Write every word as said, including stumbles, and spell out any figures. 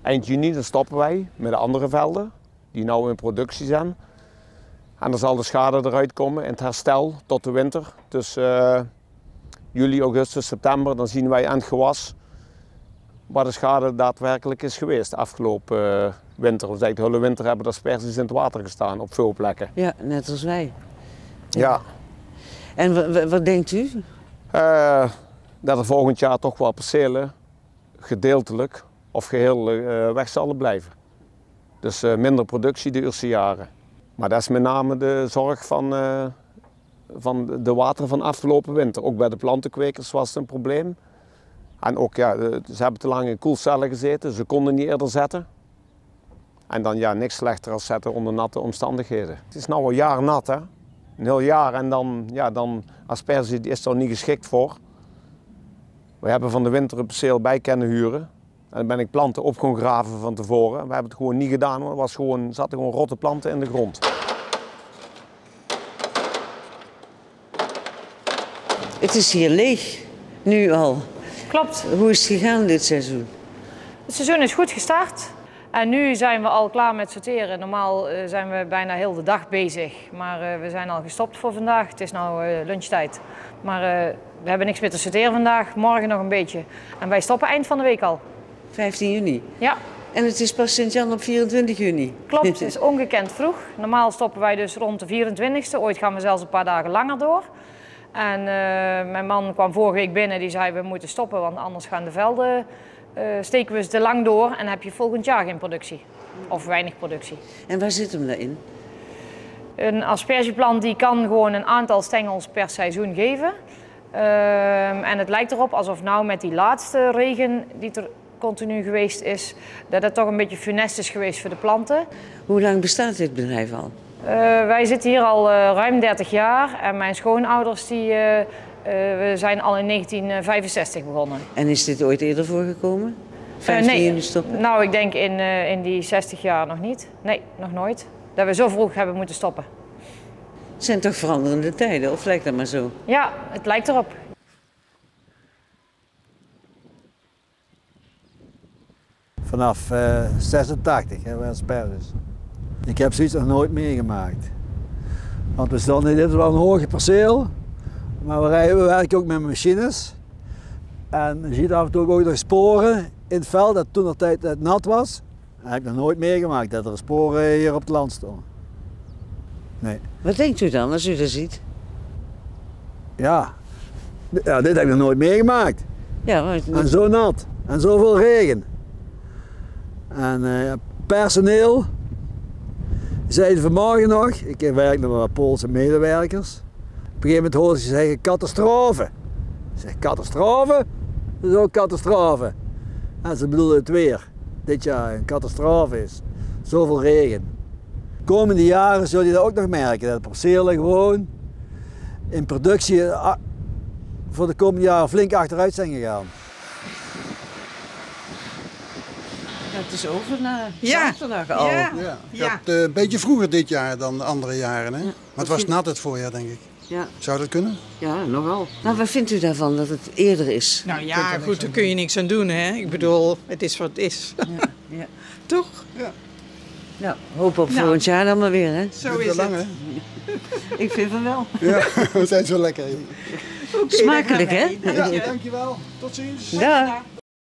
Eind juni dan stoppen wij met de andere velden die nu in productie zijn. En dan zal de schade eruit komen in het herstel tot de winter. Dus uh, juli, augustus, september, dan zien wij aan het gewas waar de schade daadwerkelijk is geweest de afgelopen uh, winter. Dus eigenlijk de hele winter hebben de asperges in het water gestaan op veel plekken. Ja, net als wij. Ja. En wat denkt u? Uh, dat er volgend jaar toch wel percelen gedeeltelijk of geheel uh, weg zullen blijven. Dus uh, minder productie de eerste jaren. Maar dat is met name de zorg van, uh, van de water van afgelopen winter. Ook bij de plantenkwekers was het een probleem. En ook, ja, ze hebben te lang in koelcellen gezeten, ze konden niet eerder zetten. En dan ja, niks slechter dan zetten onder natte omstandigheden. Het is nu al een jaar nat, hè? Een heel jaar en dan, ja, dan asperge is er niet geschikt voor. We hebben van de winter een perceel bij kunnen huren. En dan ben ik planten op gaan graven van tevoren. We hebben het gewoon niet gedaan, hoor. Er was gewoon, zaten gewoon rotte planten in de grond. Het is hier leeg, nu al. Klopt. Hoe is het gegaan dit seizoen? Het seizoen is goed gestart. En nu zijn we al klaar met sorteren. Normaal uh, zijn we bijna heel de dag bezig. Maar uh, we zijn al gestopt voor vandaag. Het is nu uh, lunchtijd. Maar uh, we hebben niks meer te sorteren vandaag. Morgen nog een beetje. En wij stoppen eind van de week al. vijftien juni? Ja. En het is pas Sint-Jan op vierentwintig juni? Klopt, het is ongekend vroeg. Normaal stoppen wij dus rond de vierentwintigste. Ooit gaan we zelfs een paar dagen langer door. En uh, mijn man kwam vorige week binnen. Die zei we moeten stoppen, want anders gaan de velden... Uh, steken we ze te lang door en heb je volgend jaar geen productie. Of weinig productie. En waar zit hem daarin? Een aspergeplant die kan gewoon een aantal stengels per seizoen geven. Uh, en het lijkt erop alsof nou met die laatste regen die er continu geweest is, dat het toch een beetje funest is geweest voor de planten. Hoe lang bestaat dit bedrijf al? Uh, wij zitten hier al uh, ruim dertig jaar en mijn schoonouders die... Uh, Uh, we zijn al in negentien vijfenzestig begonnen. En is dit ooit eerder voorgekomen? vijftien uh, nee, juni stoppen? Nou, ik denk in, uh, in die zestig jaar nog niet. Nee, nog nooit. Dat we zo vroeg hebben moeten stoppen. Het zijn toch veranderende tijden, of lijkt dat maar zo? Ja, het lijkt erop. Vanaf uh, zesentachtig hebben we asperges. Ik heb zoiets nog nooit meegemaakt. Want we staan, dit is wel een hoge perceel. Maar we, rijden, we werken ook met machines. En je ziet af en toe ook nog sporen in het veld dat toen de tijd het nat was. Dat heb ik nog nooit meegemaakt dat er sporen hier op het land stonden. Nee. Wat denkt u dan als u dat ziet? Ja, ja dit heb ik nog nooit meegemaakt. Ja, maar... En zo nat. En zoveel regen. En uh, personeel, zeiden vanmorgen nog, ik werk nog met Poolse medewerkers. Op een gegeven moment hoorde ze zeggen catastrofe. Ik zeg catastrofe? Dat is ook catastrofe. En ze bedoelden het weer. Dit jaar een catastrofe is. Zoveel regen. De komende jaren zul je dat ook nog merken. Dat de percelen gewoon in productie voor de komende jaren flink achteruit zijn gegaan. Ja, het is over na ja. zaterdag al. Ja, ja. ja. Het, uh, een beetje vroeger dit jaar dan de andere jaren. Hè? Ja. Maar het was nat het voorjaar, denk ik. Ja. Zou dat kunnen? Ja, nogal. Nou, wat vindt u daarvan dat het eerder is? Nou ja, goed, daar kun je niks aan doen, hè. Ik bedoel, het is wat het is. Ja. Ja. Toch? Ja. Nou, hoop op nou. volgend jaar dan maar weer, hè? Zo is het. Lang, hè? Ik vind van wel. Ja, we zijn zo lekker. Okay, smakelijk, hè? Ja, dankjewel. Tot ziens. Ja.